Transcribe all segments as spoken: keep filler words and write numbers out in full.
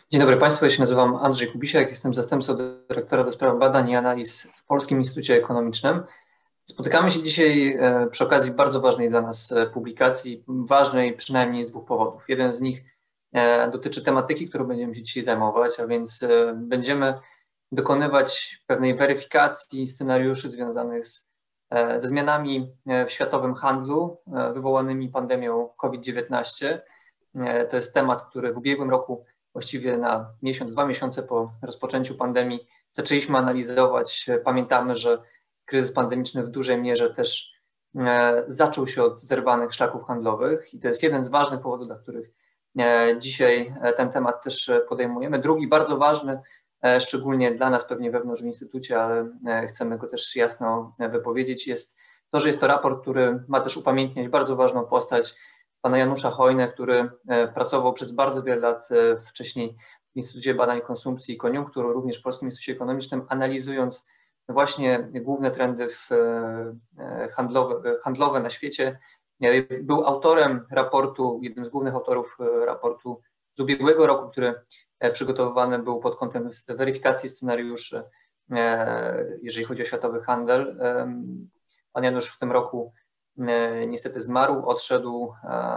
Dzień dobry Państwu, ja się nazywam Andrzej Kubisiak, jestem zastępcą dyrektora do spraw badań i analiz w Polskim Instytucie Ekonomicznym. Spotykamy się dzisiaj przy okazji bardzo ważnej dla nas publikacji, ważnej przynajmniej z dwóch powodów. Jeden z nich dotyczy tematyki, którą będziemy się dzisiaj zajmować, a więc będziemy dokonywać pewnej weryfikacji scenariuszy związanych z, ze zmianami w światowym handlu wywołanymi pandemią COVID dziewiętnaście. To jest temat, który w ubiegłym roku właściwie na miesiąc, dwa miesiące po rozpoczęciu pandemii zaczęliśmy analizować. Pamiętamy, że kryzys pandemiczny w dużej mierze też zaczął się od zerwanych szlaków handlowych i to jest jeden z ważnych powodów, dla których dzisiaj ten temat też podejmujemy. Drugi bardzo ważny, szczególnie dla nas pewnie wewnątrz w Instytucie, ale chcemy go też jasno wypowiedzieć, jest to, że jest to raport, który ma też upamiętniać bardzo ważną postać pana Janusza Hojnę, który pracował przez bardzo wiele lat wcześniej w Instytucie Badań Konsumpcji i Koniunktur, również w Polskim Instytucie Ekonomicznym, analizując właśnie główne trendy w handlowe, handlowe na świecie. Był autorem raportu, jednym z głównych autorów raportu z ubiegłego roku, który przygotowywany był pod kątem weryfikacji scenariuszy, jeżeli chodzi o światowy handel. Pan Janusz w tym roku niestety zmarł, odszedł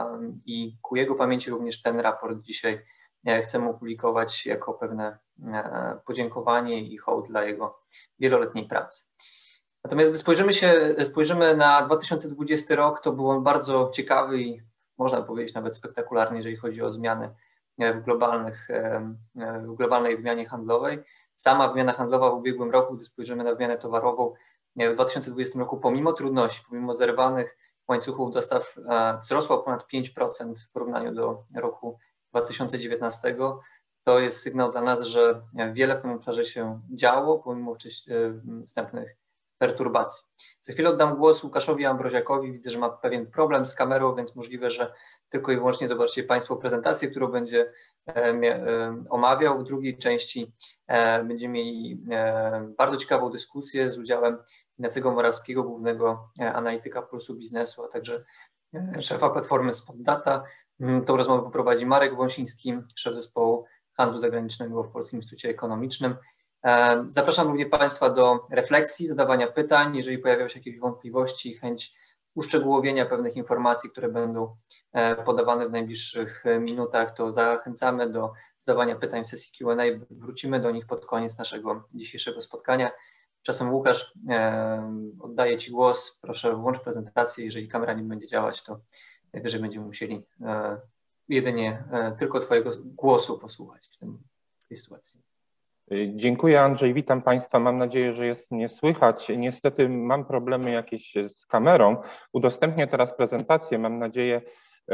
i ku jego pamięci również ten raport dzisiaj chcemy opublikować jako pewne podziękowanie i hołd dla jego wieloletniej pracy. Natomiast gdy spojrzymy, się, spojrzymy na dwa tysiące dwudziesty rok, to był on bardzo ciekawy i można powiedzieć nawet spektakularny, jeżeli chodzi o zmiany w, globalnych, w globalnej wymianie handlowej. Sama wymiana handlowa w ubiegłym roku, gdy spojrzymy na wymianę towarową, w dwa tysiące dwudziestym roku, pomimo trudności, pomimo zerwanych łańcuchów dostaw, wzrosła o ponad pięć procent w porównaniu do roku dwa tysiące dziewiętnastego. To jest sygnał dla nas, że wiele w tym obszarze się działo, pomimo wstępnych perturbacji. Za chwilę oddam głos Łukaszowi Ambroziakowi. Widzę, że ma pewien problem z kamerą, więc możliwe, że tylko i wyłącznie zobaczycie Państwo prezentację, którą będzie omawiał. W drugiej części będziemy mieli bardzo ciekawą dyskusję z udziałem Inacego Morawskiego, głównego analityka Pulsu Biznesu, a także szefa platformy SpotData. Tą rozmowę poprowadzi Marek Wąsiński, szef zespołu handlu zagranicznego w Polskim Instytucie Ekonomicznym. Zapraszam również Państwa do refleksji, zadawania pytań, jeżeli pojawiają się jakieś wątpliwości, chęć uszczegółowienia pewnych informacji, które będą podawane w najbliższych minutach, to zachęcamy do zadawania pytań w sesji Q and A. Wrócimy do nich pod koniec naszego dzisiejszego spotkania. Czasem Łukasz, oddaję Ci głos. Proszę włącz prezentację. Jeżeli kamera nie będzie działać, to najwyżej będziemy musieli jedynie tylko Twojego głosu posłuchać w tej sytuacji. Dziękuję, Andrzej, witam Państwa. Mam nadzieję, że jest mnie słychać. Niestety mam problemy jakieś z kamerą. Udostępnię teraz prezentację. Mam nadzieję,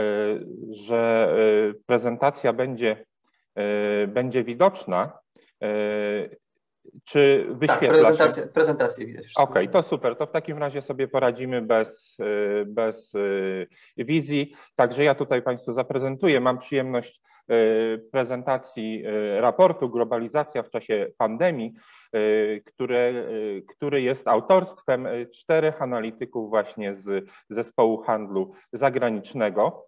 że prezentacja będzie, będzie widoczna. Czy wyświetla tak, prezentację, się? prezentację widać. Okej, okay, to super. To w takim razie sobie poradzimy bez, bez wizji. Także ja tutaj Państwu zaprezentuję. Mam przyjemność prezentacji raportu Globalizacja w czasie pandemii, które, który jest autorstwem czterech analityków właśnie z zespołu handlu zagranicznego.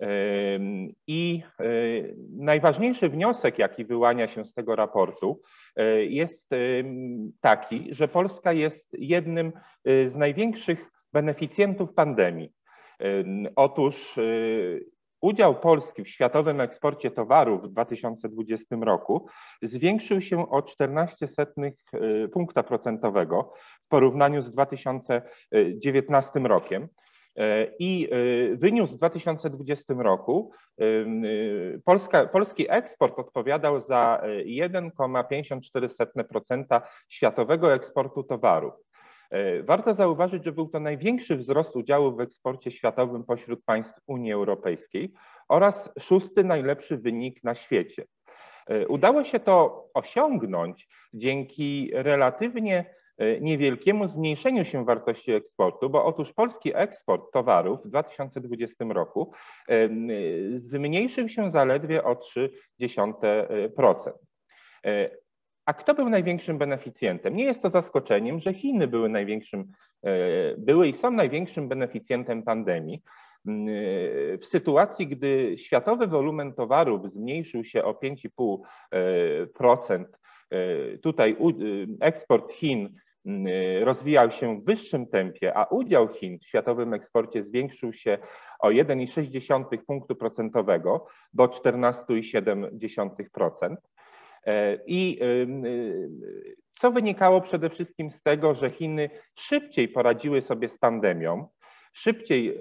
I najważniejszy wniosek, jaki wyłania się z tego raportu, jest taki, że Polska jest jednym z największych beneficjentów pandemii. Otóż udział Polski w światowym eksporcie towarów w dwa tysiące dwudziestym roku zwiększył się o czternaście setnych punkta procentowego w porównaniu z dwa tysiące dziewiętnastym rokiem. I wyniósł w dwa tysiące dwudziestym roku Polska, polski eksport odpowiadał za jeden przecinek pięćdziesiąt cztery procent światowego eksportu towarów. Warto zauważyć, że był to największy wzrost udziału w eksporcie światowym pośród państw Unii Europejskiej oraz szósty najlepszy wynik na świecie. Udało się to osiągnąć dzięki relatywnie niewielkiemu zmniejszeniu się wartości eksportu, bo otóż polski eksport towarów w dwa tysiące dwudziestym roku zmniejszył się zaledwie o trzy dziesiąte procent. A kto był największym beneficjentem? Nie jest to zaskoczeniem, że Chiny były największym, były i są największym beneficjentem pandemii. W sytuacji, gdy światowy wolumen towarów zmniejszył się o pięć i pół procent, tutaj eksport Chin rozwijał się w wyższym tempie, a udział Chin w światowym eksporcie zwiększył się o jeden i sześć dziesiątych punktu procentowego do czternaście i siedem dziesiątych procent. I co wynikało przede wszystkim z tego, że Chiny szybciej poradziły sobie z pandemią, szybciej,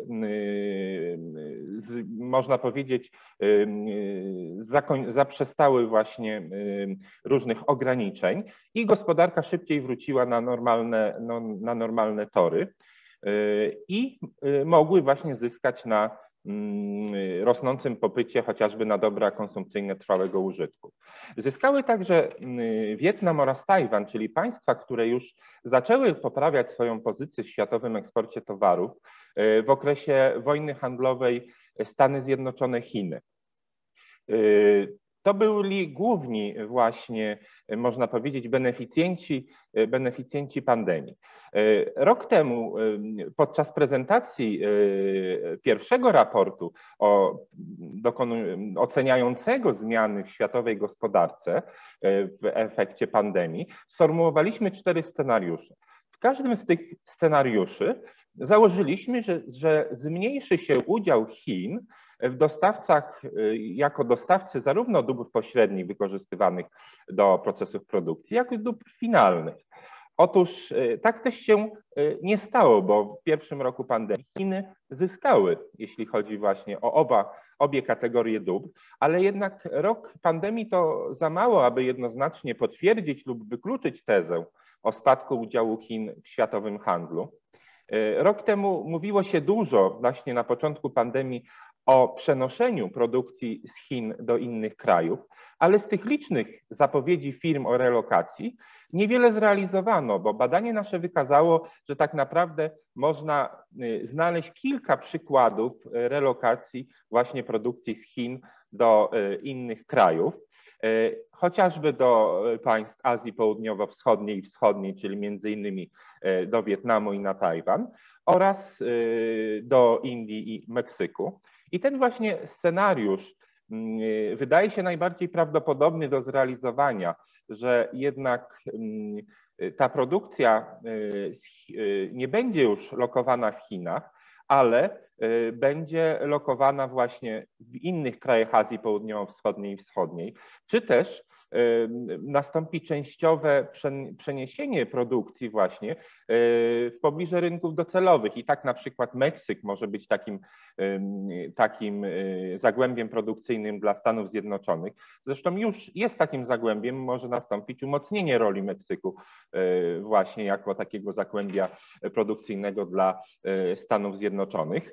można powiedzieć, zaprzestały właśnie różnych ograniczeń i gospodarka szybciej wróciła na normalne, no, na normalne tory i mogły właśnie zyskać na rosnącym popycie chociażby na dobra konsumpcyjne trwałego użytku. Zyskały także Wietnam oraz Tajwan, czyli państwa, które już zaczęły poprawiać swoją pozycję w światowym eksporcie towarów w okresie wojny handlowej Stany Zjednoczone, Chiny. To byli główni właśnie, można powiedzieć, beneficjenci, beneficjenci pandemii. Rok temu podczas prezentacji pierwszego raportu o, oceniającego zmiany w światowej gospodarce w efekcie pandemii sformułowaliśmy cztery scenariusze. W każdym z tych scenariuszy założyliśmy, że, że zmniejszy się udział Chin w dostawcach, jako dostawcy zarówno dóbr pośrednich wykorzystywanych do procesów produkcji, jak i dóbr finalnych. Otóż tak też się nie stało, bo w pierwszym roku pandemii Chiny zyskały, jeśli chodzi właśnie o oba, obie kategorie dóbr, ale jednak rok pandemii to za mało, aby jednoznacznie potwierdzić lub wykluczyć tezę o spadku udziału Chin w światowym handlu. Rok temu mówiło się dużo właśnie na początku pandemii o przenoszeniu produkcji z Chin do innych krajów, ale z tych licznych zapowiedzi firm o relokacji niewiele zrealizowano, bo badanie nasze wykazało, że tak naprawdę można znaleźć kilka przykładów relokacji właśnie produkcji z Chin do innych krajów, chociażby do państw Azji Południowo-Wschodniej i Wschodniej, czyli między innymi do Wietnamu i na Tajwan, oraz do Indii i Meksyku. I ten właśnie scenariusz wydaje się najbardziej prawdopodobny do zrealizowania, że jednak ta produkcja nie będzie już lokowana w Chinach, ale będzie lokowana właśnie w innych krajach Azji Południowo-Wschodniej i Wschodniej, czy też nastąpi częściowe przeniesienie produkcji właśnie w pobliże rynków docelowych i tak na przykład Meksyk może być takim, takim zagłębiem produkcyjnym dla Stanów Zjednoczonych. Zresztą już jest takim zagłębiem, może nastąpić umocnienie roli Meksyku właśnie jako takiego zagłębia produkcyjnego dla Stanów Zjednoczonych.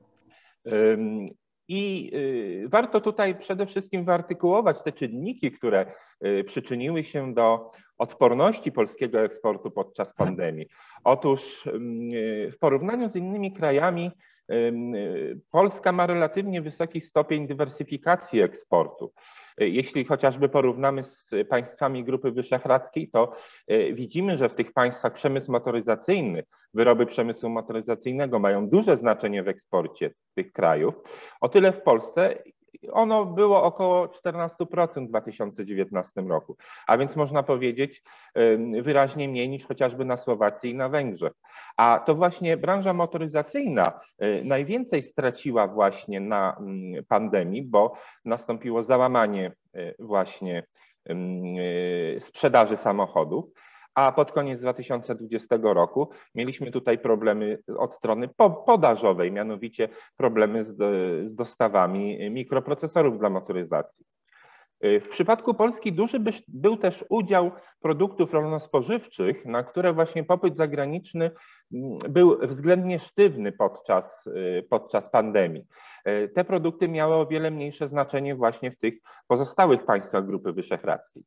I warto tutaj przede wszystkim wyartykułować te czynniki, które przyczyniły się do odporności polskiego eksportu podczas pandemii. Otóż w porównaniu z innymi krajami Polska ma relatywnie wysoki stopień dywersyfikacji eksportu. Jeśli chociażby porównamy z państwami Grupy Wyszehradzkiej, to widzimy, że w tych państwach przemysł motoryzacyjny, wyroby przemysłu motoryzacyjnego mają duże znaczenie w eksporcie tych krajów. O tyle w Polsce ono było około czternaście procent w dwa tysiące dziewiętnastym roku, a więc można powiedzieć wyraźnie mniej niż chociażby na Słowacji i na Węgrzech. A to właśnie branża motoryzacyjna najwięcej straciła właśnie na pandemii, bo nastąpiło załamanie właśnie sprzedaży samochodów, a pod koniec dwa tysiące dwudziestego roku mieliśmy tutaj problemy od strony podażowej, mianowicie problemy z, z dostawami mikroprocesorów dla motoryzacji. W przypadku Polski duży był też udział produktów rolno-spożywczych, na które właśnie popyt zagraniczny był względnie sztywny podczas, podczas pandemii. Te produkty miały o wiele mniejsze znaczenie właśnie w tych pozostałych państwach Grupy Wyszehradzkiej.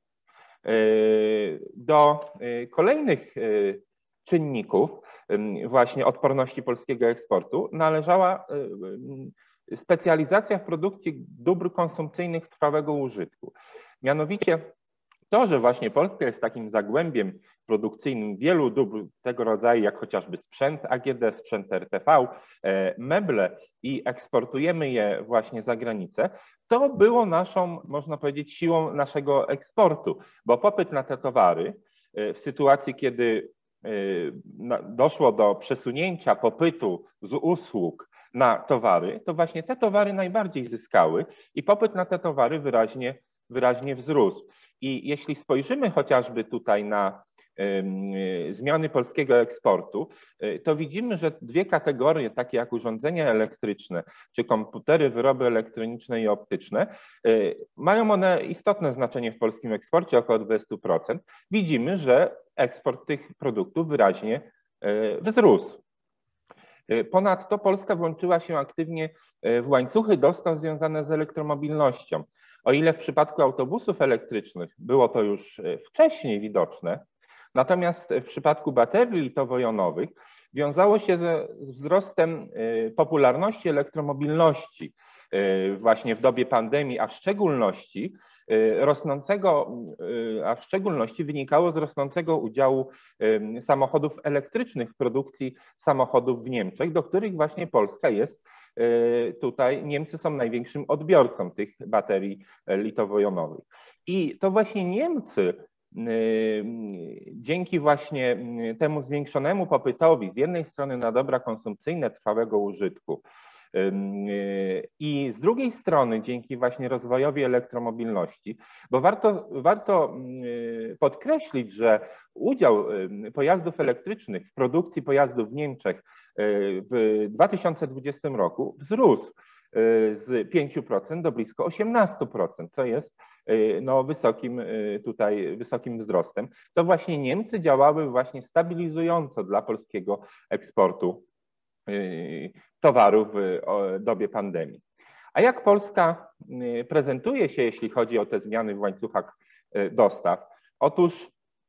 Do kolejnych czynników właśnie odporności polskiego eksportu należała specjalizacja w produkcji dóbr konsumpcyjnych trwałego użytku. Mianowicie To, że właśnie Polska jest takim zagłębiem produkcyjnym wielu dóbr tego rodzaju, jak chociażby sprzęt A G D, sprzęt R T V, meble i eksportujemy je właśnie za granicę, to było naszą, można powiedzieć, siłą naszego eksportu, bo popyt na te towary w sytuacji, kiedy doszło do przesunięcia popytu z usług na towary, to właśnie te towary najbardziej zyskały i popyt na te towary wyraźnie, wyraźnie wzrósł. I jeśli spojrzymy chociażby tutaj na zmiany polskiego eksportu, to widzimy, że dwie kategorie, takie jak urządzenia elektryczne, czy komputery, wyroby elektroniczne i optyczne, mają one istotne znaczenie w polskim eksporcie, około dwadzieścia procent. Widzimy, że eksport tych produktów wyraźnie wzrósł. Ponadto Polska włączyła się aktywnie w łańcuchy dostaw związane z elektromobilnością. O ile w przypadku autobusów elektrycznych było to już wcześniej widoczne, natomiast w przypadku baterii litowo-jonowych wiązało się ze wzrostem popularności elektromobilności właśnie w dobie pandemii, a w szczególności rosnącego, a w szczególności wynikało z rosnącego udziału samochodów elektrycznych w produkcji samochodów w Niemczech, do których właśnie Polska jest tutaj, Niemcy są największym odbiorcą tych baterii litowo-jonowych. I to właśnie Niemcy dzięki właśnie temu zwiększonemu popytowi z jednej strony na dobra konsumpcyjne trwałego użytku i z drugiej strony dzięki właśnie rozwojowi elektromobilności, bo warto, warto podkreślić, że udział pojazdów elektrycznych w produkcji pojazdów w Niemczech w dwa tysiące dwudziestym roku wzrósł z pięciu procent do blisko osiemnastu procent, co jest no, wysokim tutaj wysokim wzrostem. To właśnie Niemcy działały właśnie stabilizująco dla polskiego eksportu towarów w dobie pandemii. A jak Polska prezentuje się, jeśli chodzi o te zmiany w łańcuchach dostaw? Otóż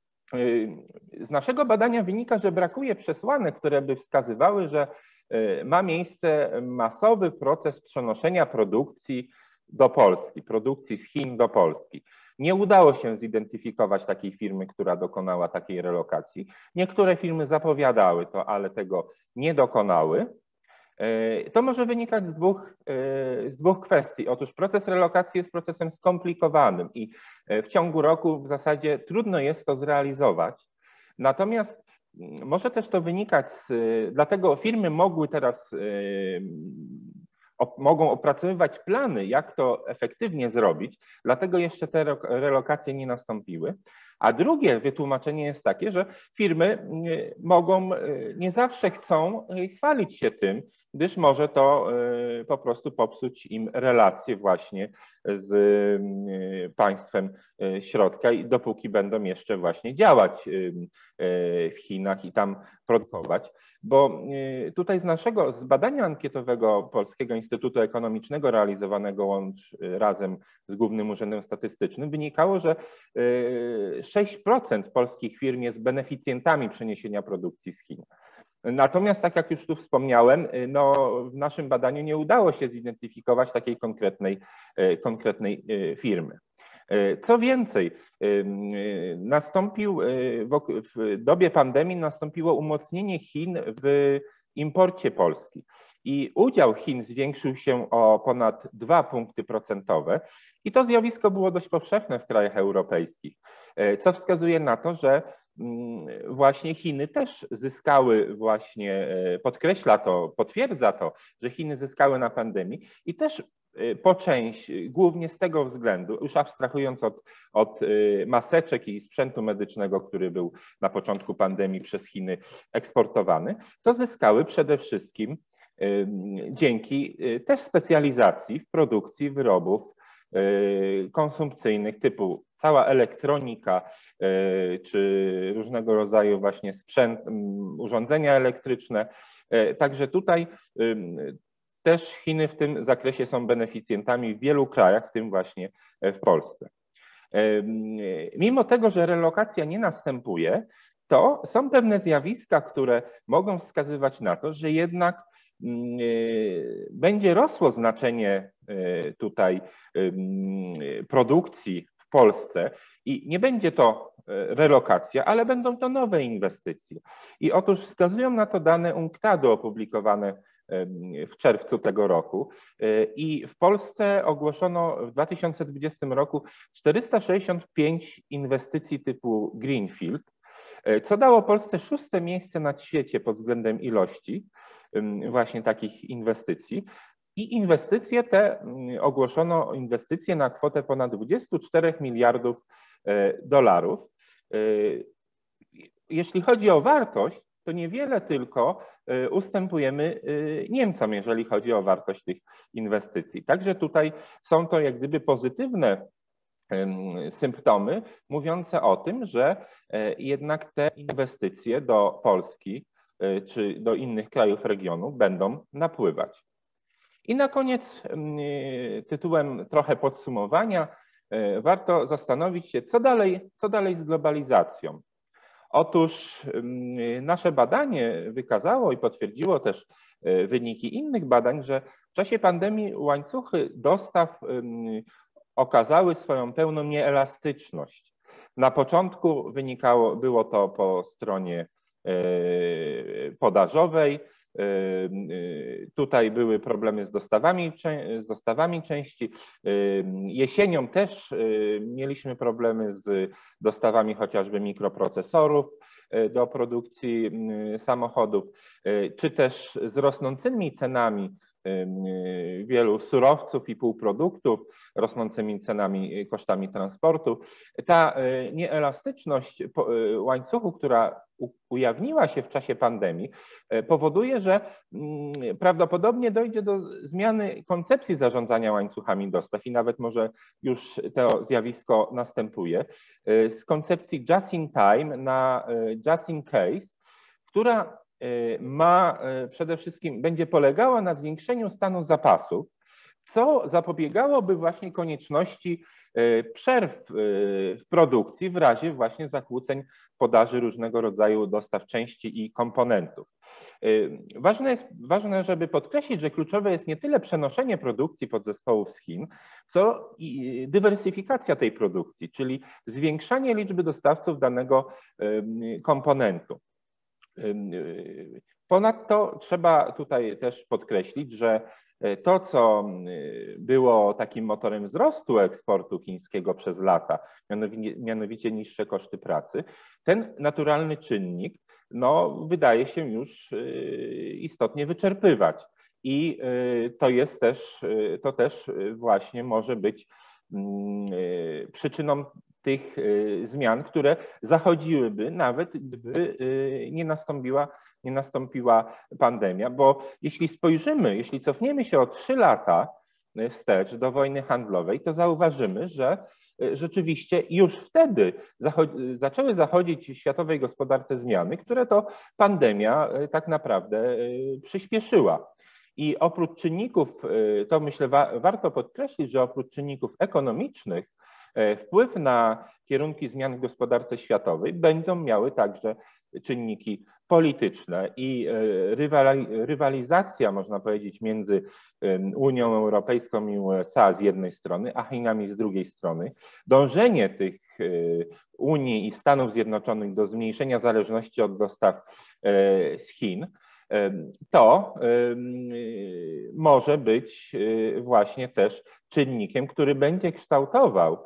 z naszego badania wynika, że brakuje przesłanek, które by wskazywały, że ma miejsce masowy proces przenoszenia produkcji do Polski, produkcji z Chin do Polski. Nie udało się zidentyfikować takiej firmy, która dokonała takiej relokacji. Niektóre firmy zapowiadały to, ale tego nie dokonały. To może wynikać z dwóch, z dwóch kwestii. Otóż proces relokacji jest procesem skomplikowanym i w ciągu roku w zasadzie trudno jest to zrealizować. Natomiast może też to wynikać z, dlatego firmy mogły teraz, mogą opracowywać plany, jak to efektywnie zrobić, dlatego jeszcze te relokacje nie nastąpiły. A drugie wytłumaczenie jest takie, że firmy mogą, nie zawsze chcą chwalić się tym, gdyż może to po prostu popsuć im relacje właśnie z państwem środka i dopóki będą jeszcze właśnie działać w Chinach i tam produkować. Bo tutaj z naszego, z badania ankietowego Polskiego Instytutu Ekonomicznego realizowanego łącz razem z Głównym Urzędem Statystycznym wynikało, że sześć procent polskich firm jest beneficjentami przeniesienia produkcji z Chin. Natomiast, tak jak już tu wspomniałem, no, w naszym badaniu nie udało się zidentyfikować takiej konkretnej, konkretnej firmy. Co więcej, nastąpił w dobie pandemii nastąpiło umocnienie Chin w imporcie Polski i udział Chin zwiększył się o ponad dwa punkty procentowe i to zjawisko było dość powszechne w krajach europejskich, co wskazuje na to, że właśnie Chiny też zyskały właśnie, podkreśla to, potwierdza to, że Chiny zyskały na pandemii i też po część, głównie z tego względu, już abstrahując od, od maseczek i sprzętu medycznego, który był na początku pandemii przez Chiny eksportowany, to zyskały przede wszystkim dzięki też specjalizacji w produkcji wyrobów konsumpcyjnych typu cała elektronika czy różnego rodzaju właśnie sprzęt, urządzenia elektryczne. Także tutaj też Chiny w tym zakresie są beneficjentami w wielu krajach, w tym właśnie w Polsce. Mimo tego, że relokacja nie następuje, to są pewne zjawiska, które mogą wskazywać na to, że jednak będzie rosło znaczenie tutaj produkcji w Polsce i nie będzie to relokacja, ale będą to nowe inwestycje. I otóż wskazują na to dane UNCTAD-u opublikowane w czerwcu tego roku i w Polsce ogłoszono w dwa tysiące dwudziestym roku czterysta sześćdziesiąt pięć inwestycji typu Greenfield, co dało Polsce szóste miejsce na świecie pod względem ilości właśnie takich inwestycji. I inwestycje te, ogłoszono inwestycje na kwotę ponad dwudziestu czterech miliardów dolarów. Jeśli chodzi o wartość, to niewiele tylko ustępujemy Niemcom, jeżeli chodzi o wartość tych inwestycji. Także tutaj są to jak gdyby pozytywne symptomy mówiące o tym, że jednak te inwestycje do Polski czy do innych krajów regionu będą napływać. I na koniec tytułem trochę podsumowania warto zastanowić się, co dalej, co dalej z globalizacją. Otóż nasze badanie wykazało i potwierdziło też wyniki innych badań, że w czasie pandemii łańcuchy dostaw okazały swoją pełną nieelastyczność. Na początku wynikało, było to po stronie podażowej. Tutaj były problemy z dostawami, z dostawami części. Jesienią też mieliśmy problemy z dostawami chociażby mikroprocesorów do produkcji samochodów, czy też z rosnącymi cenami wielu surowców i półproduktów, rosnącymi cenami, kosztami transportu. Ta nieelastyczność łańcuchu, która ujawniła się w czasie pandemii, powoduje, że prawdopodobnie dojdzie do zmiany koncepcji zarządzania łańcuchami dostaw i nawet może już to zjawisko następuje, z koncepcji just in time na just in case, która ma przede wszystkim, będzie polegała na zwiększeniu stanu zapasów, co zapobiegałoby właśnie konieczności przerw w produkcji w razie właśnie zakłóceń podaży różnego rodzaju dostaw części i komponentów. Ważne jest, ważne, żeby podkreślić, że kluczowe jest nie tyle przenoszenie produkcji podzespołów z Chin, co i dywersyfikacja tej produkcji, czyli zwiększanie liczby dostawców danego komponentu. Ponadto trzeba tutaj też podkreślić, że to, co było takim motorem wzrostu eksportu chińskiego przez lata, mianowicie niższe koszty pracy, ten naturalny czynnik no, wydaje się już istotnie wyczerpywać. I to jest też, to też właśnie może być przyczyną tych zmian, które zachodziłyby nawet gdyby nie nastąpiła, nie nastąpiła pandemia, bo jeśli spojrzymy, jeśli cofniemy się o trzy lata wstecz do wojny handlowej, to zauważymy, że rzeczywiście już wtedy zachodzi, zaczęły zachodzić w światowej gospodarce zmiany, które to pandemia tak naprawdę przyspieszyła. I oprócz czynników, to myślę wa warto podkreślić, że oprócz czynników ekonomicznych wpływ na kierunki zmian w gospodarce światowej będą miały także czynniki polityczne i rywalizacja, można powiedzieć, między Unią Europejską i U S A z jednej strony, a Chinami z drugiej strony, dążenie tych Unii i Stanów Zjednoczonych do zmniejszenia zależności od dostaw z Chin, to może być właśnie też czynnikiem, który będzie kształtował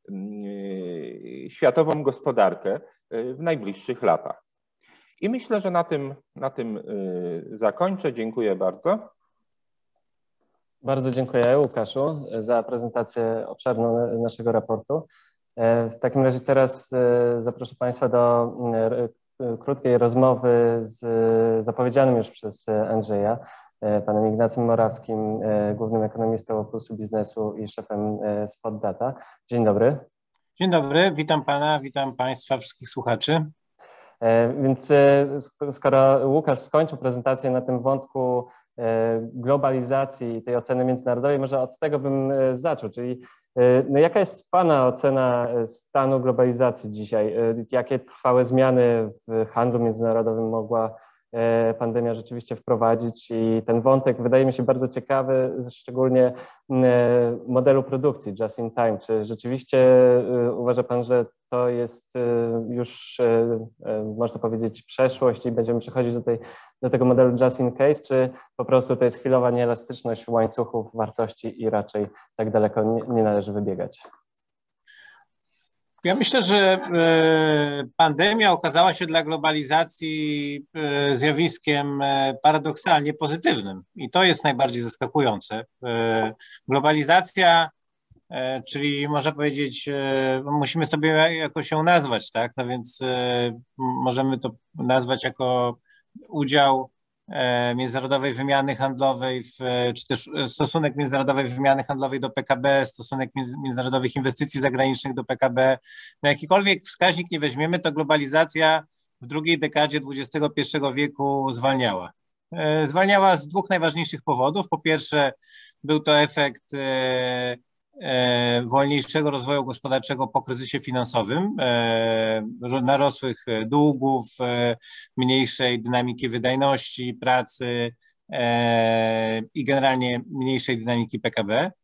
światową gospodarkę w najbliższych latach. I myślę, że na tym, na tym zakończę. Dziękuję bardzo. Bardzo dziękuję, Łukaszu, za prezentację obszerną naszego raportu. W takim razie teraz zaproszę Państwa do krótkiej rozmowy z zapowiedzianym już przez Andrzeja, panem Ignacym Morawskim, głównym ekonomistą Oplusu Biznesu i szefem Spot Data. Dzień dobry. Dzień dobry, witam pana, witam państwa, wszystkich słuchaczy. Więc skoro Łukasz skończył prezentację na tym wątku globalizacji i tej oceny międzynarodowej, może od tego bym zaczął, czyli no jaka jest pana ocena stanu globalizacji dzisiaj? Jakie trwałe zmiany w handlu międzynarodowym mogła pandemia rzeczywiście wprowadzić i ten wątek wydaje mi się bardzo ciekawy, szczególnie modelu produkcji just in time. Czy rzeczywiście uważa Pan, że to jest już, można powiedzieć, przeszłość i będziemy przechodzić do, tej, do tego modelu just in case, czy po prostu to jest chwilowa nieelastyczność łańcuchów wartości i raczej tak daleko nie, nie należy wybiegać? Ja myślę, że pandemia okazała się dla globalizacji zjawiskiem paradoksalnie pozytywnym i to jest najbardziej zaskakujące. Globalizacja, czyli można powiedzieć, musimy sobie jakoś ją nazwać, tak? No więc możemy to nazwać jako udział międzynarodowej wymiany handlowej, w, czy też stosunek międzynarodowej wymiany handlowej do P K B, stosunek międzynarodowych inwestycji zagranicznych do P K B. Na jakikolwiek wskaźnik nie weźmiemy, to globalizacja w drugiej dekadzie dwudziestego pierwszego wieku zwalniała. Zwalniała z dwóch najważniejszych powodów. Po pierwsze, był to efekt wolniejszego rozwoju gospodarczego po kryzysie finansowym, narosłych długów, mniejszej dynamiki wydajności pracy i generalnie mniejszej dynamiki P K B,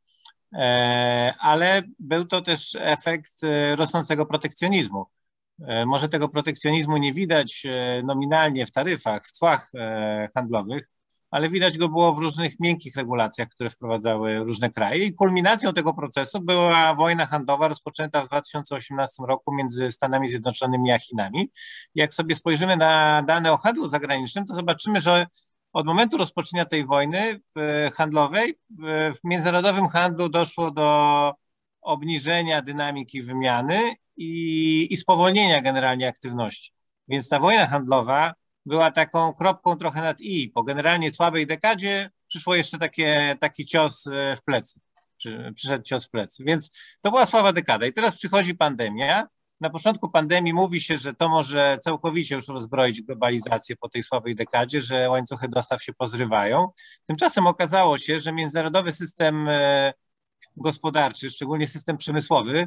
ale był to też efekt rosnącego protekcjonizmu. Może tego protekcjonizmu nie widać nominalnie w taryfach, w cłach handlowych, ale widać go było w różnych miękkich regulacjach, które wprowadzały różne kraje i kulminacją tego procesu była wojna handlowa rozpoczęta w dwa tysiące osiemnastym roku między Stanami Zjednoczonymi a Chinami. Jak sobie spojrzymy na dane o handlu zagranicznym, to zobaczymy, że od momentu rozpoczęcia tej wojny handlowej w międzynarodowym handlu doszło do obniżenia dynamiki wymiany i, i spowolnienia generalnie aktywności. Więc ta wojna handlowa była taką kropką trochę nad i. Po generalnie słabej dekadzie przyszło jeszcze takie, taki cios w plecy. Przy, przyszedł cios w plecy. Więc to była słaba dekada. I teraz przychodzi pandemia. Na początku pandemii mówi się, że to może całkowicie już rozbroić globalizację po tej słabej dekadzie, że łańcuchy dostaw się pozrywają. Tymczasem okazało się, że międzynarodowy system gospodarczy, szczególnie system przemysłowy,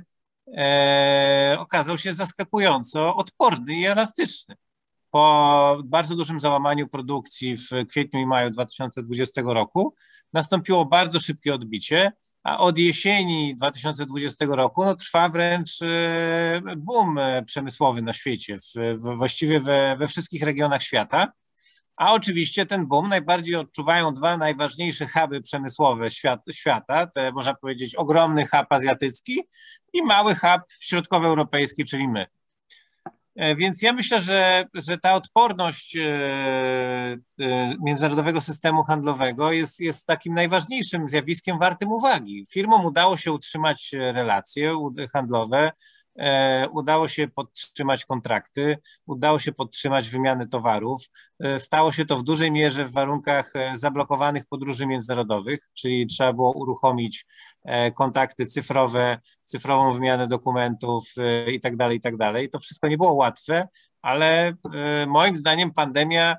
e, okazał się zaskakująco odporny i elastyczny. Po bardzo dużym załamaniu produkcji w kwietniu i maju dwa tysiące dwudziestego roku nastąpiło bardzo szybkie odbicie, a od jesieni dwa tysiące dwudziestego roku no, trwa wręcz boom przemysłowy na świecie, w, w, właściwie we, we wszystkich regionach świata. A oczywiście ten boom najbardziej odczuwają dwa najważniejsze huby przemysłowe świat, świata, te można powiedzieć ogromny hub azjatycki i mały hub środkowoeuropejski, czyli my. Więc ja myślę, że, że ta odporność międzynarodowego systemu handlowego jest, jest takim najważniejszym zjawiskiem wartym uwagi. Firmom udało się utrzymać relacje handlowe, udało się podtrzymać kontrakty, udało się podtrzymać wymianę towarów. Stało się to w dużej mierze w warunkach zablokowanych podróży międzynarodowych, czyli trzeba było uruchomić kontakty cyfrowe, cyfrową wymianę dokumentów i tak dalej, i tak dalej. To wszystko nie było łatwe, ale moim zdaniem pandemia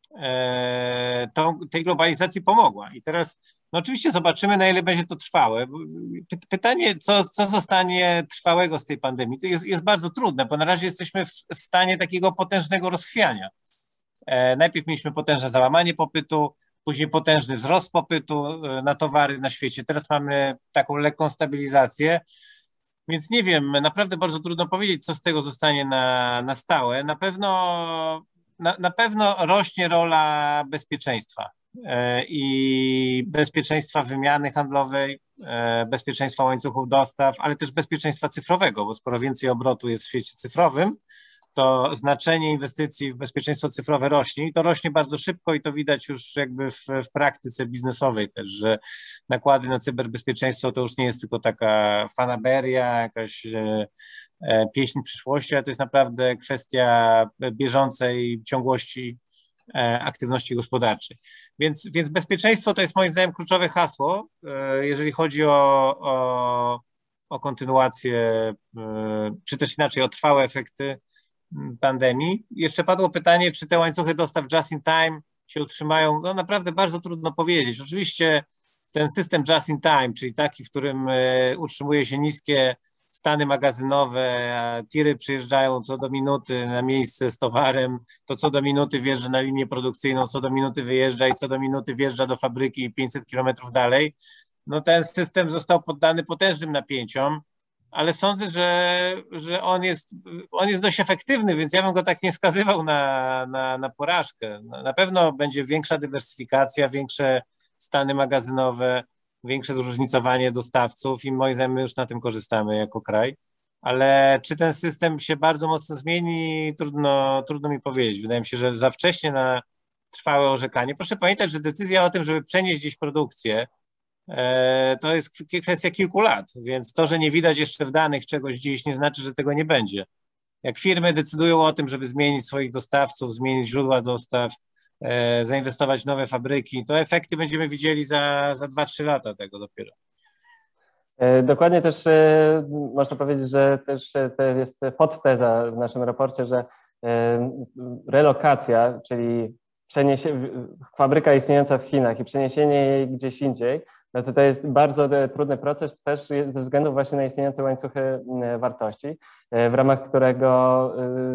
to, tej globalizacji pomogła. I teraz no oczywiście zobaczymy, na ile będzie to trwałe. Pytanie, co, co zostanie trwałego z tej pandemii, to jest, jest bardzo trudne, bo na razie jesteśmy w, w stanie takiego potężnego rozchwiania. E, najpierw mieliśmy potężne załamanie popytu, później potężny wzrost popytu na towary na świecie. Teraz mamy taką lekką stabilizację, więc nie wiem, naprawdę bardzo trudno powiedzieć, co z tego zostanie na, na stałe. Na pewno, na, na pewno rośnie rola bezpieczeństwa i bezpieczeństwa wymiany handlowej, bezpieczeństwa łańcuchów dostaw, ale też bezpieczeństwa cyfrowego, bo skoro więcej obrotu jest w świecie cyfrowym, to znaczenie inwestycji w bezpieczeństwo cyfrowe rośnie i to rośnie bardzo szybko i to widać już jakby w, w praktyce biznesowej też, że nakłady na cyberbezpieczeństwo to już nie jest tylko taka fanaberia, jakaś e, e, pieśń przyszłości, ale to jest naprawdę kwestia bieżącej ciągłości e, aktywności gospodarczej. Więc, więc bezpieczeństwo to jest moim zdaniem kluczowe hasło, e, jeżeli chodzi o, o, o kontynuację, e, czy też inaczej o trwałe efekty pandemii. Jeszcze padło pytanie, czy te łańcuchy dostaw just in time się utrzymają. No naprawdę bardzo trudno powiedzieć. Oczywiście ten system just in time, czyli taki, w którym utrzymuje się niskie stany magazynowe, a tiry przyjeżdżają co do minuty na miejsce z towarem, to co do minuty wjeżdża na linię produkcyjną, co do minuty wyjeżdża i co do minuty wjeżdża do fabryki pięćset kilometrów dalej, no ten system został poddany potężnym napięciom, ale sądzę, że, że on, jest, on jest dość efektywny, więc ja bym go tak nie skazywał na, na, na porażkę. Na pewno będzie większa dywersyfikacja, większe stany magazynowe, większe zróżnicowanie dostawców i moim zdaniem my już na tym korzystamy jako kraj. Ale czy ten system się bardzo mocno zmieni, trudno, trudno mi powiedzieć. Wydaje mi się, że za wcześnie na trwałe orzekanie. Proszę pamiętać, że decyzja o tym, żeby przenieść gdzieś produkcję, to jest kwestia kilku lat, więc to, że nie widać jeszcze w danych czegoś dziś, nie znaczy, że tego nie będzie. Jak firmy decydują o tym, żeby zmienić swoich dostawców, zmienić źródła dostaw, zainwestować w nowe fabryki, to efekty będziemy widzieli za, za dwa trzy lata tego dopiero. Dokładnie też można powiedzieć, że też to jest podteza w naszym raporcie, że relokacja, czyli przeniesie, fabryka istniejąca w Chinach i przeniesienie jej gdzieś indziej, no to to jest bardzo trudny proces też ze względu właśnie na istniejące łańcuchy wartości, w ramach którego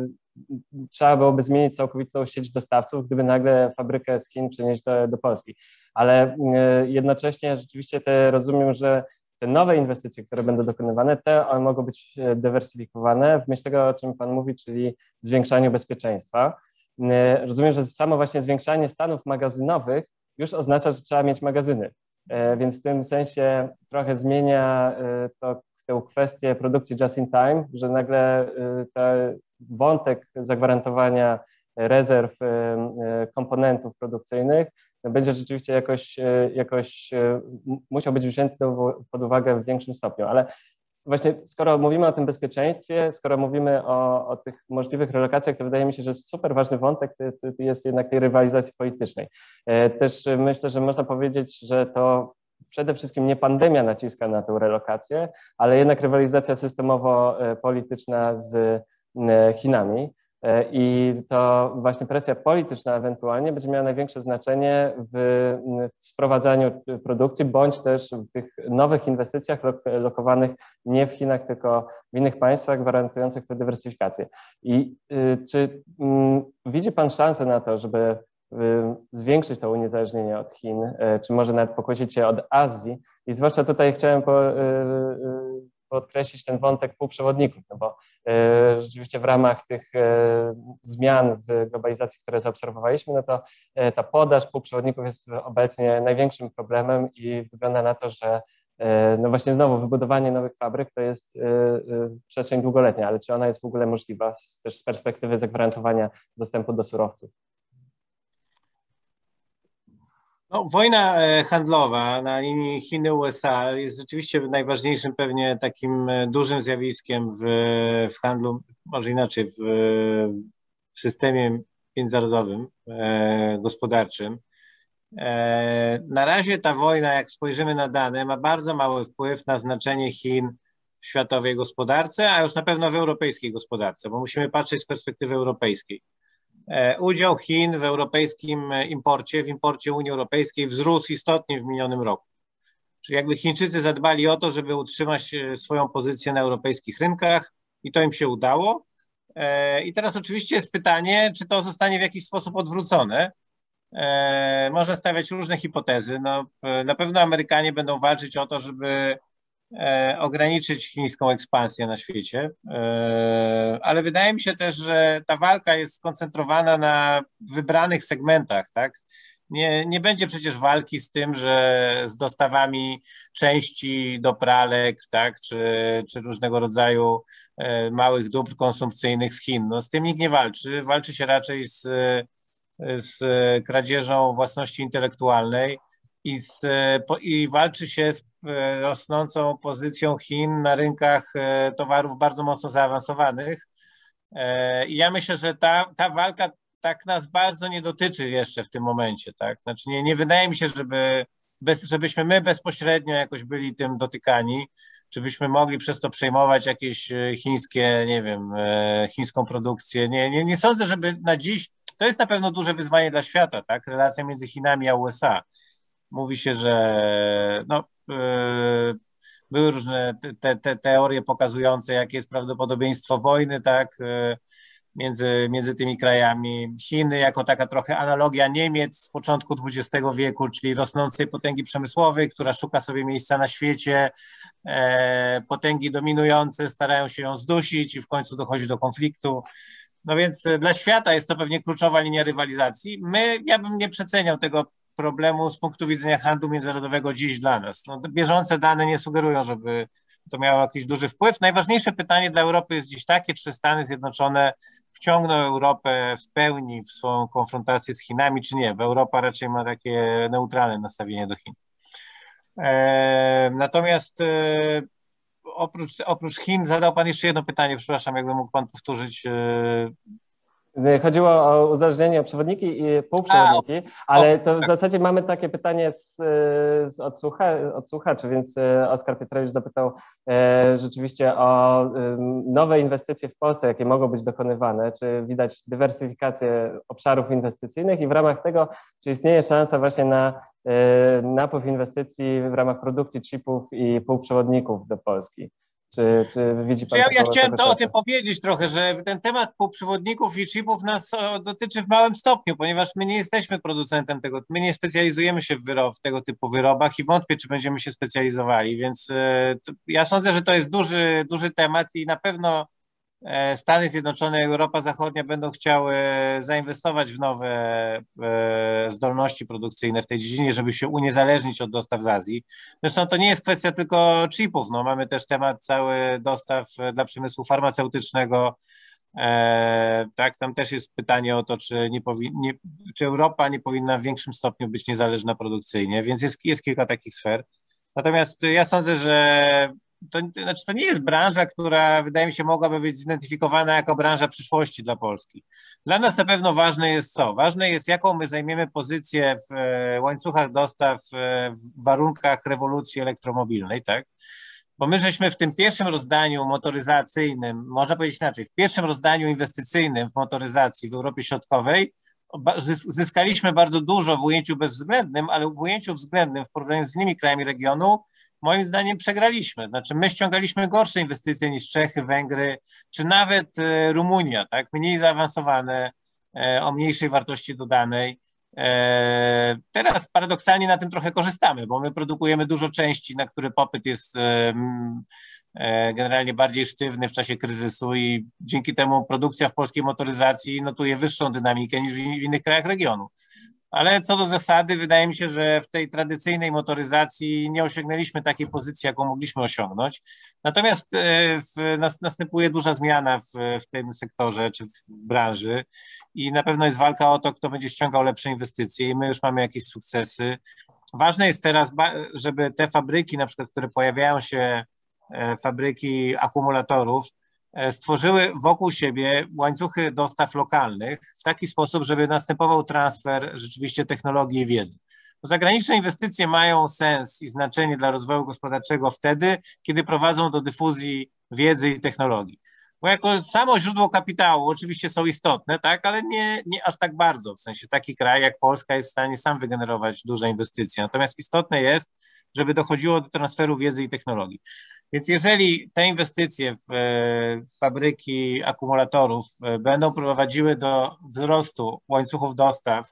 trzeba byłoby zmienić całkowitą sieć dostawców, gdyby nagle fabrykę z Chin przenieść do, do Polski. Ale jednocześnie rzeczywiście te rozumiem, że te nowe inwestycje, które będą dokonywane, te one mogą być dywersyfikowane w myśl tego, o czym Pan mówi, czyli zwiększaniu bezpieczeństwa. Rozumiem, że samo właśnie zwiększanie stanów magazynowych już oznacza, że trzeba mieć magazyny, więc w tym sensie trochę zmienia to tę kwestię produkcji just in time, że nagle ten wątek zagwarantowania rezerw komponentów produkcyjnych będzie rzeczywiście jakoś, jakoś musiał być wzięty pod uwagę w większym stopniu, ale właśnie skoro mówimy o tym bezpieczeństwie, skoro mówimy o, o tych możliwych relokacjach, to wydaje mi się, że super ważny wątek to, to jest jednak tej rywalizacji politycznej. Też myślę, że można powiedzieć, że to przede wszystkim nie pandemia naciska na tę relokację, ale jednak rywalizacja systemowo-polityczna z Chinami. I to właśnie presja polityczna ewentualnie będzie miała największe znaczenie w sprowadzaniu produkcji, bądź też w tych nowych inwestycjach lokowanych nie w Chinach, tylko w innych państwach, gwarantujących tę dywersyfikację. I czy widzi Pan szansę na to, żeby zwiększyć to uniezależnienie od Chin, czy może nawet pokłosić się od Azji? I zwłaszcza tutaj chciałem po, podkreślić ten wątek półprzewodników, no bo e, rzeczywiście w ramach tych e, zmian w globalizacji, które zaobserwowaliśmy, no to e, ta podaż półprzewodników jest obecnie największym problemem i wygląda na to, że e, no właśnie znowu wybudowanie nowych fabryk to jest e, e, przestrzeń długoletnia, ale czy ona jest w ogóle możliwa z, też z perspektywy zagwarantowania dostępu do surowców? No, wojna handlowa na linii Chiny-U S A jest rzeczywiście najważniejszym pewnie takim dużym zjawiskiem w, w handlu, może inaczej, w, w systemie międzynarodowym, e, gospodarczym. E, na razie ta wojna, jak spojrzymy na dane, ma bardzo mały wpływ na znaczenie Chin w światowej gospodarce, a już na pewno w europejskiej gospodarce, bo musimy patrzeć z perspektywy europejskiej. Udział Chin w europejskim imporcie, w imporcie Unii Europejskiej wzrósł istotnie w minionym roku. Czyli jakby Chińczycy zadbali o to, żeby utrzymać swoją pozycję na europejskich rynkach i to im się udało. I teraz oczywiście jest pytanie, czy to zostanie w jakiś sposób odwrócone. Można stawiać różne hipotezy. No, na pewno Amerykanie będą walczyć o to, żeby ograniczyć chińską ekspansję na świecie, ale wydaje mi się też, że ta walka jest skoncentrowana na wybranych segmentach, tak? Nie, nie będzie przecież walki z tym, że z dostawami części do pralek, tak, czy, czy różnego rodzaju małych dóbr konsumpcyjnych z Chin. No, z tym nikt nie walczy. Walczy się raczej z, z kradzieżą własności intelektualnej i, z, i walczy się z rosnącą pozycją Chin na rynkach towarów bardzo mocno zaawansowanych. I ja myślę, że ta, ta walka tak nas bardzo nie dotyczy jeszcze w tym momencie, tak? Znaczy nie, nie wydaje mi się, żeby, bez, żebyśmy my bezpośrednio jakoś byli tym dotykani, czy byśmy mogli przez to przejmować jakieś chińskie, nie wiem, chińską produkcję. Nie, nie, nie sądzę, żeby na dziś, to jest na pewno duże wyzwanie dla świata, tak? Relacja między Chinami a U S A. Mówi się, że no, były różne te, te teorie pokazujące, jakie jest prawdopodobieństwo wojny, tak, między, między tymi krajami. Chiny jako taka trochę analogia Niemiec z początku dwudziestego wieku, czyli rosnącej potęgi przemysłowej, która szuka sobie miejsca na świecie. E, potęgi dominujące starają się ją zdusić i w końcu dochodzi do konfliktu. No więc dla świata jest to pewnie kluczowa linia rywalizacji. My, ja bym nie przeceniał tego problemu z punktu widzenia handlu międzynarodowego dziś dla nas. No, bieżące dane nie sugerują, żeby to miało jakiś duży wpływ. Najważniejsze pytanie dla Europy jest dziś takie, czy Stany Zjednoczone wciągną Europę w pełni w swoją konfrontację z Chinami, czy nie. Bo Europa raczej ma takie neutralne nastawienie do Chin. E, natomiast e, oprócz, oprócz Chin zadał Pan jeszcze jedno pytanie, przepraszam, jakby mógł Pan powtórzyć. E, Chodziło o uzależnienie, o przewodniki i półprzewodniki, A, ale to w zasadzie mamy takie pytanie z, z od, słucha, od słuchaczy, więc Oskar Pietrowicz zapytał e, rzeczywiście o e, nowe inwestycje w Polsce, jakie mogą być dokonywane, czy widać dywersyfikację obszarów inwestycyjnych i w ramach tego, czy istnieje szansa właśnie na e, napływ inwestycji w ramach produkcji chipów i półprzewodników do Polski. Czy, czy widzi Pan ja, ja chciałem to czasu? o tym powiedzieć trochę, że ten temat półprzewodników i chipów nas o, dotyczy w małym stopniu, ponieważ my nie jesteśmy producentem tego, my nie specjalizujemy się w, wyrob, w tego typu wyrobach i wątpię, czy będziemy się specjalizowali, więc e, to, ja sądzę, że to jest duży, duży temat i na pewno e, Stany Zjednoczone i Europa Zachodnia będą chciały zainwestować w nowe e, zdolności produkcyjne w tej dziedzinie, żeby się uniezależnić od dostaw z Azji. Zresztą to nie jest kwestia tylko chipów, no, mamy też temat cały dostaw dla przemysłu farmaceutycznego. E, tak, tam też jest pytanie o to, czy, nie powi- nie, czy Europa nie powinna w większym stopniu być niezależna produkcyjnie, więc jest, jest kilka takich sfer. Natomiast ja sądzę, że To, to, znaczy to nie jest branża, która wydaje mi się mogłaby być zidentyfikowana jako branża przyszłości dla Polski. Dla nas na pewno ważne jest co? Ważne jest, jaką my zajmiemy pozycję w łańcuchach dostaw w warunkach rewolucji elektromobilnej, tak? Bo my żeśmy w tym pierwszym rozdaniu motoryzacyjnym, można powiedzieć inaczej, w pierwszym rozdaniu inwestycyjnym w motoryzacji w Europie Środkowej zyskaliśmy bardzo dużo w ujęciu bezwzględnym, ale w ujęciu względnym w porównaniu z innymi krajami regionu moim zdaniem przegraliśmy. Znaczy my ściągaliśmy gorsze inwestycje niż Czechy, Węgry, czy nawet Rumunia, tak? Mniej zaawansowane, o mniejszej wartości dodanej. Teraz paradoksalnie na tym trochę korzystamy, bo my produkujemy dużo części, na które popyt jest generalnie bardziej sztywny w czasie kryzysu i dzięki temu produkcja w polskiej motoryzacji notuje wyższą dynamikę niż w innych krajach regionu. Ale co do zasady, wydaje mi się, że w tej tradycyjnej motoryzacji nie osiągnęliśmy takiej pozycji, jaką mogliśmy osiągnąć. Natomiast w, następuje duża zmiana w, w tym sektorze czy w branży i na pewno jest walka o to, kto będzie ściągał lepsze inwestycje i my już mamy jakieś sukcesy. Ważne jest teraz, żeby te fabryki, na przykład, które pojawiają się, fabryki akumulatorów, stworzyły wokół siebie łańcuchy dostaw lokalnych w taki sposób, żeby następował transfer rzeczywiście technologii i wiedzy. Zagraniczne inwestycje mają sens i znaczenie dla rozwoju gospodarczego wtedy, kiedy prowadzą do dyfuzji wiedzy i technologii. Bo jako samo źródło kapitału oczywiście są istotne, tak, ale nie, nie aż tak bardzo. W sensie taki kraj jak Polska jest w stanie sam wygenerować duże inwestycje. Natomiast istotne jest, żeby dochodziło do transferu wiedzy i technologii. Więc jeżeli te inwestycje w fabryki akumulatorów będą prowadziły do wzrostu łańcuchów dostaw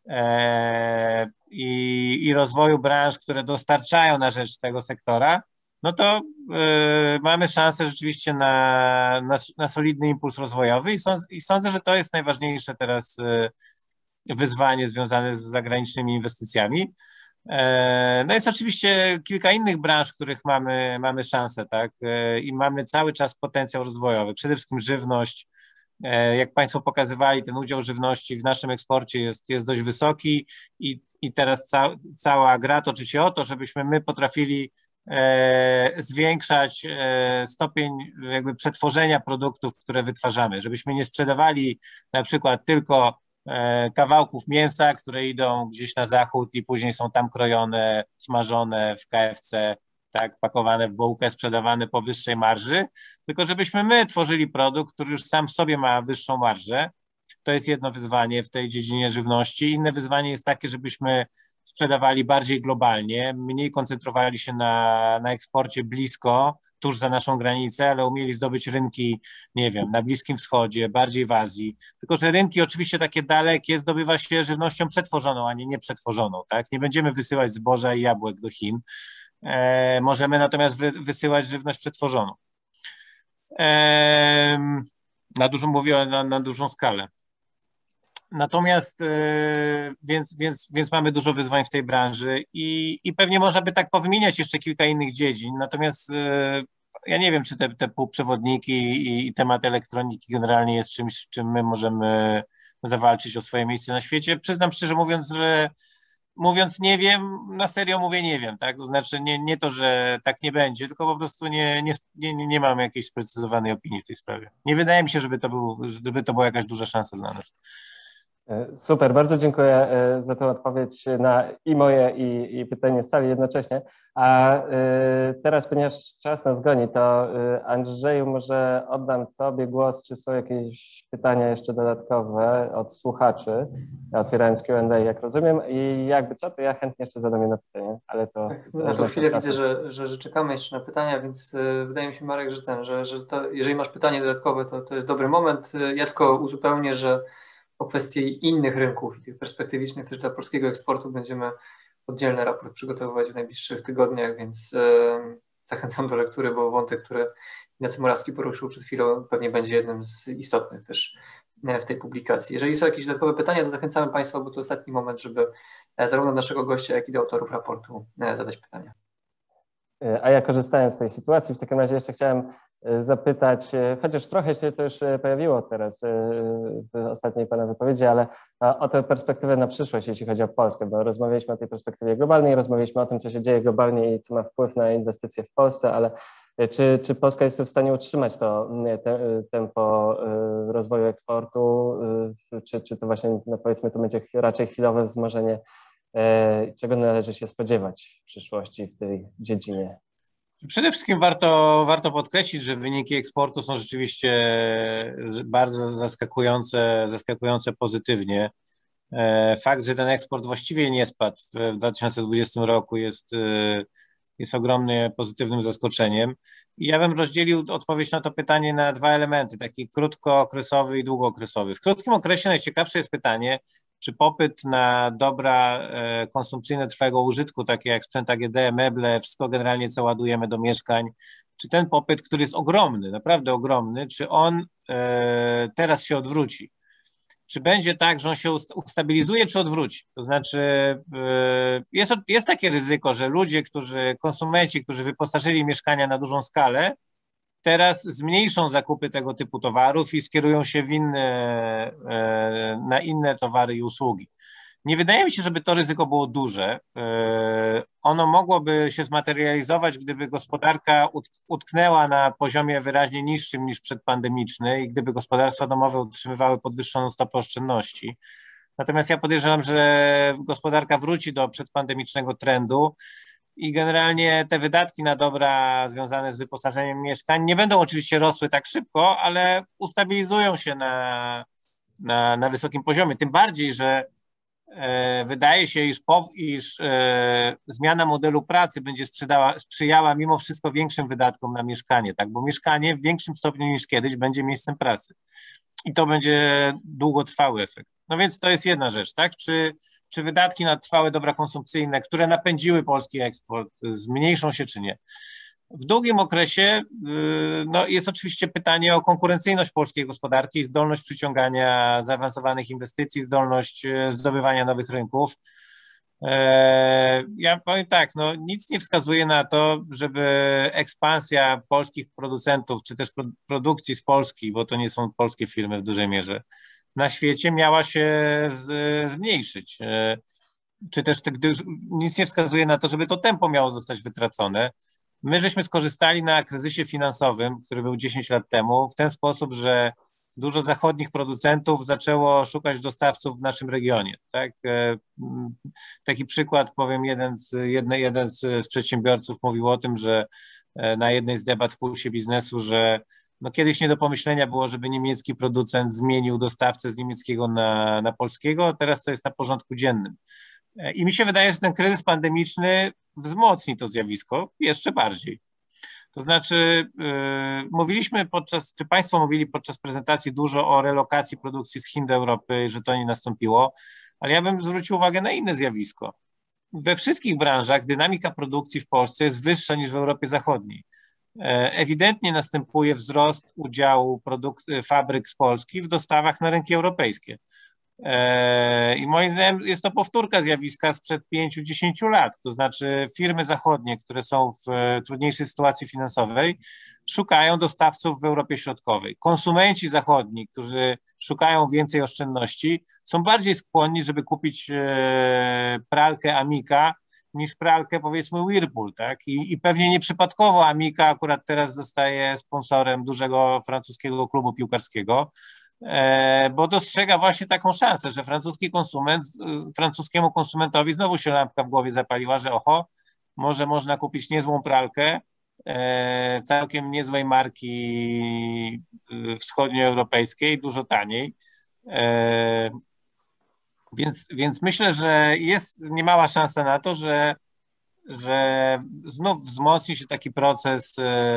i, i rozwoju branż, które dostarczają na rzecz tego sektora, no to mamy szansę rzeczywiście na, na, na solidny impuls rozwojowy i sądzę, i sądzę, że to jest najważniejsze teraz wyzwanie związane z zagranicznymi inwestycjami. No jest oczywiście kilka innych branż, w których mamy, mamy szansę, tak, i mamy cały czas potencjał rozwojowy, przede wszystkim żywność. Jak Państwo pokazywali, ten udział żywności w naszym eksporcie jest, jest dość wysoki i, i teraz ca, cała gra toczy się o to, żebyśmy my potrafili e, zwiększać e, stopień jakby przetworzenia produktów, które wytwarzamy, żebyśmy nie sprzedawali na przykład tylko kawałków mięsa, które idą gdzieś na zachód i później są tam krojone, smażone w K F C, tak, pakowane w bułkę, sprzedawane po wyższej marży, tylko żebyśmy my tworzyli produkt, który już sam w sobie ma wyższą marżę. To jest jedno wyzwanie w tej dziedzinie żywności. Inne wyzwanie jest takie, żebyśmy sprzedawali bardziej globalnie, mniej koncentrowali się na, na eksporcie blisko, tuż za naszą granicę, ale umieli zdobyć rynki, nie wiem, na Bliskim Wschodzie, bardziej w Azji. Tylko że rynki oczywiście takie dalekie zdobywa się żywnością przetworzoną, a nie nieprzetworzoną. Tak? Nie będziemy wysyłać zboża i jabłek do Chin. E, możemy natomiast wy, wysyłać żywność przetworzoną. E, na dużą, mówię na, na dużą skalę. Natomiast, więc, więc, więc mamy dużo wyzwań w tej branży i, i pewnie można by tak powymieniać jeszcze kilka innych dziedzin, natomiast ja nie wiem, czy te, te półprzewodniki i, i temat elektroniki generalnie jest czymś, czym my możemy zawalczyć o swoje miejsce na świecie. Przyznam szczerze mówiąc, że mówiąc nie wiem, na serio mówię nie wiem, tak? To znaczy nie, nie to, że tak nie będzie, tylko po prostu nie, nie, nie, nie mam jakiejś sprecyzowanej opinii w tej sprawie. Nie wydaje mi się, żeby to, był, żeby to była jakaś duża szansa dla nas. Super, bardzo dziękuję za tę odpowiedź na i moje, i, i pytanie z sali jednocześnie. A teraz, ponieważ czas nas goni, to Andrzeju, może oddam Tobie głos, czy są jakieś pytania jeszcze dodatkowe od słuchaczy, otwierając Q and A, jak rozumiem, i jakby co, to ja chętnie jeszcze zadam jedno pytanie, ale to... Tak, na tą chwilę widzę, że, że, że czekamy jeszcze na pytania, więc wydaje mi się, Marek, że ten, że, że to, jeżeli masz pytanie dodatkowe, to, to jest dobry moment. Ja tylko uzupełnię, że o kwestii innych rynków i tych perspektywicznych też dla polskiego eksportu będziemy oddzielny raport przygotowywać w najbliższych tygodniach, więc e, zachęcam do lektury, bo wątek, który Ignacy Morawski poruszył przed chwilą, pewnie będzie jednym z istotnych też w tej publikacji. Jeżeli są jakieś dodatkowe pytania, to zachęcamy Państwa, bo to ostatni moment, żeby zarówno naszego gościa, jak i do autorów raportu zadać pytania. A ja, korzystając z tej sytuacji, w takim razie jeszcze chciałem zapytać, chociaż trochę się to już pojawiło teraz w ostatniej Pana wypowiedzi, ale o tę perspektywę na przyszłość, jeśli chodzi o Polskę, bo rozmawialiśmy o tej perspektywie globalnej, rozmawialiśmy o tym, co się dzieje globalnie i co ma wpływ na inwestycje w Polsce, ale czy, czy Polska jest w stanie utrzymać to te, tempo rozwoju eksportu, czy, czy to właśnie, no powiedzmy, to będzie raczej chwilowe wzmożenie, czego należy się spodziewać w przyszłości w tej dziedzinie? Przede wszystkim warto, warto podkreślić, że wyniki eksportu są rzeczywiście bardzo zaskakujące, zaskakujące pozytywnie. Fakt, że ten eksport właściwie nie spadł w dwa tysiące dwudziestym roku jest, jest ogromnie pozytywnym zaskoczeniem. I ja bym rozdzielił odpowiedź na to pytanie na dwa elementy, taki krótkookresowy i długookresowy. W krótkim okresie najciekawsze jest pytanie, czy popyt na dobra konsumpcyjne trwałego użytku, takie jak sprzęt A G D, meble, wszystko generalnie, co ładujemy do mieszkań, czy ten popyt, który jest ogromny, naprawdę ogromny, czy on teraz się odwróci? Czy będzie tak, że on się ustabilizuje, czy odwróci? To znaczy jest, jest takie ryzyko, że ludzie, którzy, konsumenci, którzy wyposażyli mieszkania na dużą skalę, teraz zmniejszą zakupy tego typu towarów i skierują się w inne, na inne towary i usługi. Nie wydaje mi się, żeby to ryzyko było duże. Ono mogłoby się zmaterializować, gdyby gospodarka utknęła na poziomie wyraźnie niższym niż przedpandemiczny i gdyby gospodarstwa domowe utrzymywały podwyższoną stopę oszczędności. Natomiast ja podejrzewam, że gospodarka wróci do przedpandemicznego trendu i generalnie te wydatki na dobra związane z wyposażeniem mieszkań nie będą oczywiście rosły tak szybko, ale ustabilizują się na, na, na wysokim poziomie. Tym bardziej, że e, wydaje się, iż, po, iż e, zmiana modelu pracy będzie sprzedała, sprzyjała mimo wszystko większym wydatkom na mieszkanie, tak? Bo mieszkanie w większym stopniu niż kiedyś będzie miejscem pracy. I to będzie długotrwały efekt. No więc to jest jedna rzecz, tak? Czy, czy wydatki na trwałe dobra konsumpcyjne, które napędziły polski eksport, zmniejszą się, czy nie? W długim okresie no, jest oczywiście pytanie o konkurencyjność polskiej gospodarki, zdolność przyciągania zaawansowanych inwestycji, zdolność zdobywania nowych rynków. Ja powiem tak, no, nic nie wskazuje na to, żeby ekspansja polskich producentów, czy też produkcji z Polski, bo to nie są polskie firmy w dużej mierze, na świecie miała się z, zmniejszyć. Czy też gdy, nic nie wskazuje na to, żeby to tempo miało zostać wytracone. My żeśmy skorzystali na kryzysie finansowym, który był dziesięć lat temu, w ten sposób, że dużo zachodnich producentów zaczęło szukać dostawców w naszym regionie. Tak? Taki przykład, powiem, jeden z, jedne, jeden z przedsiębiorców mówił o tym, że na jednej z debat w Pulsie Biznesu, że no kiedyś nie do pomyślenia było, żeby niemiecki producent zmienił dostawcę z niemieckiego na, na polskiego, teraz to jest na porządku dziennym. I mi się wydaje, że ten kryzys pandemiczny wzmocni to zjawisko jeszcze bardziej. To znaczy, yy, mówiliśmy podczas, czy Państwo mówili podczas prezentacji dużo o relokacji produkcji z Chin do Europy, że to nie nastąpiło, ale ja bym zwrócił uwagę na inne zjawisko. We wszystkich branżach dynamika produkcji w Polsce jest wyższa niż w Europie Zachodniej. Ewidentnie następuje wzrost udziału produkt, fabryk z Polski w dostawach na rynki europejskie. I moim zdaniem jest to powtórka zjawiska sprzed pięciu do dziesięciu lat, to znaczy firmy zachodnie, które są w trudniejszej sytuacji finansowej, szukają dostawców w Europie Środkowej. Konsumenci zachodni, którzy szukają więcej oszczędności, są bardziej skłonni, żeby kupić pralkę Amica niż pralkę, powiedzmy, Whirlpool, tak? I, i pewnie nieprzypadkowo Amica akurat teraz zostaje sponsorem dużego francuskiego klubu piłkarskiego, bo dostrzega właśnie taką szansę, że francuski konsument, francuskiemu konsumentowi znowu się lampka w głowie zapaliła, że oho, może można kupić niezłą pralkę, całkiem niezłej marki wschodnioeuropejskiej, dużo taniej. Więc, więc myślę, że jest niemała szansa na to, że, że znów wzmocni się taki proces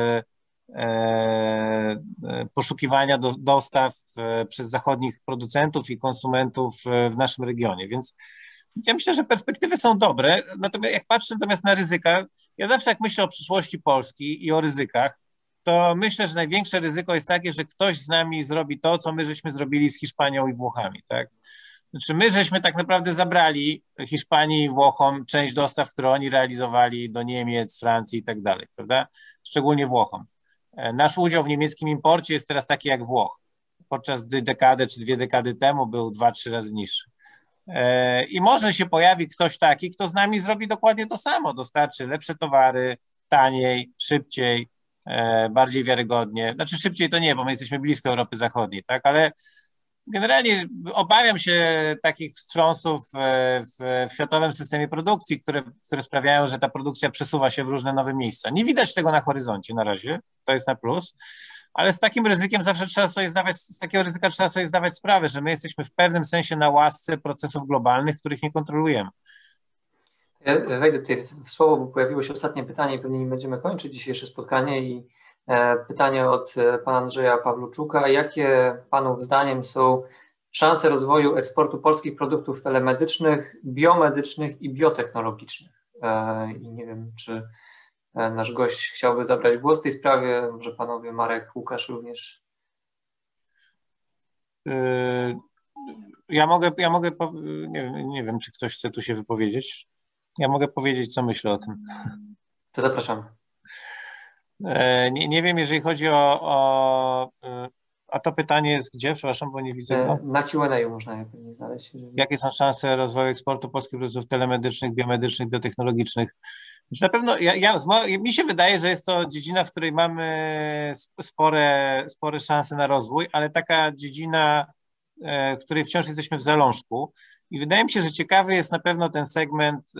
poszukiwania do, dostaw przez zachodnich producentów i konsumentów w naszym regionie. Więc ja myślę, że perspektywy są dobre, natomiast jak patrzę natomiast na ryzyka, ja zawsze jak myślę o przyszłości Polski i o ryzykach, to myślę, że największe ryzyko jest takie, że ktoś z nami zrobi to, co my żeśmy zrobili z Hiszpanią i Włochami, tak? Znaczy my żeśmy tak naprawdę zabrali Hiszpanii i Włochom część dostaw, które oni realizowali do Niemiec, Francji i tak dalej, prawda? Szczególnie Włochom. Nasz udział w niemieckim imporcie jest teraz taki jak Włoch. Podczas gdy dekadę czy dwie dekady temu był dwa, trzy razy niższy. I może się pojawi ktoś taki, kto z nami zrobi dokładnie to samo, dostarczy lepsze towary, taniej, szybciej, bardziej wiarygodnie. Znaczy szybciej to nie, bo my jesteśmy blisko Europy Zachodniej, tak, ale generalnie obawiam się takich wstrząsów w, w światowym systemie produkcji, które, które sprawiają, że ta produkcja przesuwa się w różne nowe miejsca. Nie widać tego na horyzoncie na razie, to jest na plus, ale z takim ryzykiem zawsze trzeba sobie zdawać, z takiego ryzyka trzeba sobie zdawać sprawę, że my jesteśmy w pewnym sensie na łasce procesów globalnych, których nie kontrolujemy. Ja wejdę tutaj w słowo, bo pojawiło się ostatnie pytanie i pewnie nie będziemy kończyć dzisiejsze spotkanie i pytanie od pana Andrzeja Pawluczuka. Jakie panów zdaniem są szanse rozwoju eksportu polskich produktów telemedycznych, biomedycznych i biotechnologicznych? I nie wiem, czy nasz gość chciałby zabrać głos w tej sprawie, może panowie Marek, Łukasz również. Ja mogę, ja mogę nie, nie wiem, czy ktoś chce tu się wypowiedzieć. Ja mogę powiedzieć, co myślę o tym. To zapraszamy. Nie, nie wiem, jeżeli chodzi o, o... A to pytanie jest gdzie? Przepraszam, bo nie widzę go. Na Q and A można je pewnie znaleźć. Jeżeli... Jakie są szanse rozwoju eksportu polskich produktów telemedycznych, biomedycznych, biotechnologicznych? Na pewno ja, ja, mi się wydaje, że jest to dziedzina, w której mamy spore, spore szanse na rozwój, ale taka dziedzina, w której wciąż jesteśmy w zalążku. I wydaje mi się, że ciekawy jest na pewno ten segment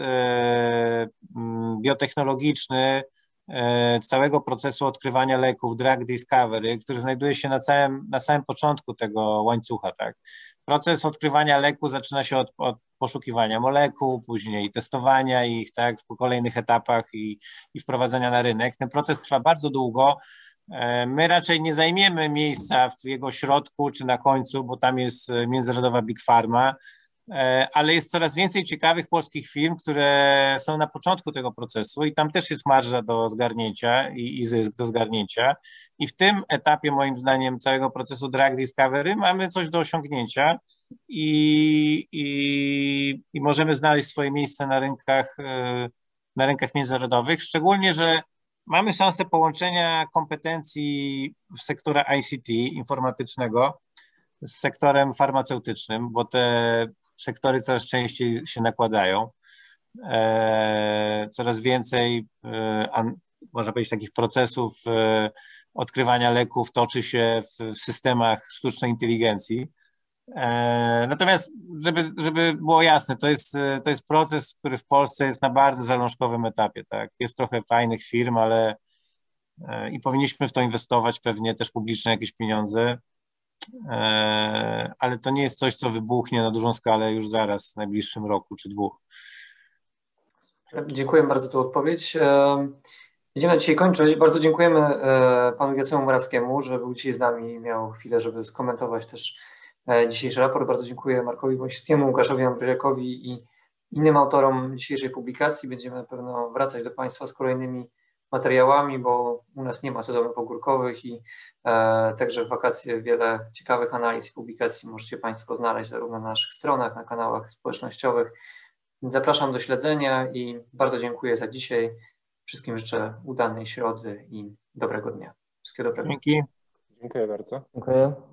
biotechnologiczny, całego procesu odkrywania leków, drug discovery, który znajduje się na całym, na samym początku tego łańcucha, tak. Proces odkrywania leku zaczyna się od, od poszukiwania molekuł, później testowania ich, tak, w kolejnych etapach i, i wprowadzania na rynek. Ten proces trwa bardzo długo. My raczej nie zajmiemy miejsca w jego środku czy na końcu, bo tam jest międzynarodowa Big Pharma, ale jest coraz więcej ciekawych polskich firm, które są na początku tego procesu i tam też jest marża do zgarnięcia i, i zysk do zgarnięcia i w tym etapie moim zdaniem całego procesu drug discovery mamy coś do osiągnięcia i, i, i możemy znaleźć swoje miejsce na rynkach, na rynkach międzynarodowych, szczególnie, że mamy szansę połączenia kompetencji w sektora I C T informatycznego z sektorem farmaceutycznym, bo te sektory coraz częściej się nakładają. E, coraz więcej, e, an, można powiedzieć, takich procesów e, odkrywania leków toczy się w, w systemach sztucznej inteligencji. E, natomiast, żeby, żeby było jasne, to jest, to jest proces, który w Polsce jest na bardzo zalążkowym etapie. Tak? Jest trochę fajnych firm, ale e, i powinniśmy w to inwestować pewnie też publiczne jakieś pieniądze. Ale to nie jest coś, co wybuchnie na dużą skalę już zaraz w najbliższym roku czy dwóch. Dziękuję bardzo za tę odpowiedź. Będziemy dzisiaj kończyć. Bardzo dziękujemy panu Jacemu Morawskiemu, że był dzisiaj z nami i miał chwilę, żeby skomentować też dzisiejszy raport. Bardzo dziękuję Markowi Wąsickiemu, Łukaszowi Ambroziakowi i innym autorom dzisiejszej publikacji. Będziemy na pewno wracać do Państwa z kolejnymi materiałami, bo u nas nie ma sezonów ogórkowych i e, także w wakacje wiele ciekawych analiz i publikacji możecie Państwo znaleźć zarówno na naszych stronach, na kanałach społecznościowych. Zapraszam do śledzenia i bardzo dziękuję za dzisiaj. Wszystkim życzę udanej środy i dobrego dnia. Wszystkiego dobrego. Dzięki. Dziękuję bardzo. Dziękuję.